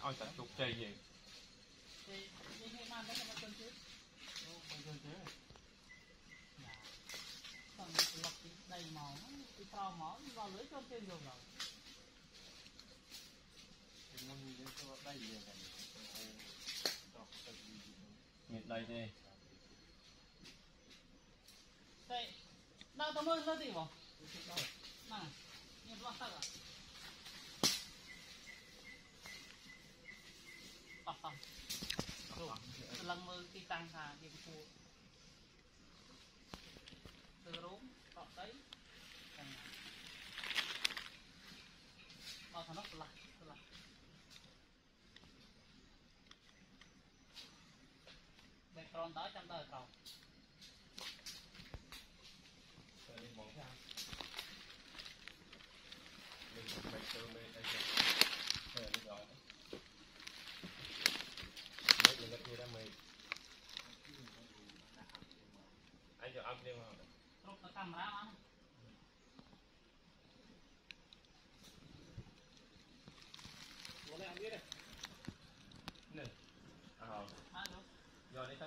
ôi tận tục chơi gì thì như man đấy là nó chân chứ chơi chứ còn lọc đầy màu cái trò máu vào lưới cho trên rồi rồi thì muốn nhìn đến cho đây gì vậy nhìn đây đi đây đâu tao mới nó gì bỏ này nhìn loạn tao à tao lần mơ cái tăng thà cái phụ từ rốn tọt đấy bao thằng nó lại bẹt tròn tới trong đời cầu đi món sao mình phải từ bên đây rồi đi rồi mấy người kia đã mày anh cho âm đi mà lúc nó camera mà bố này ăn biết đây nè giờ đi thôi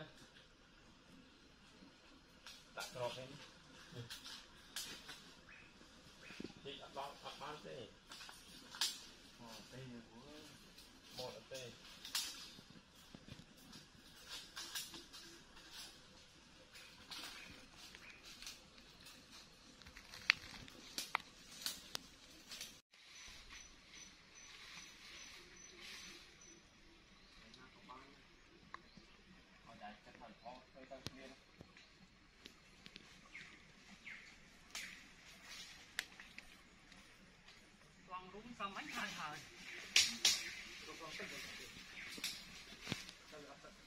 đặt trộn lên chị đặt bán tê tê một là tê quăng đúng xong mấy hai thời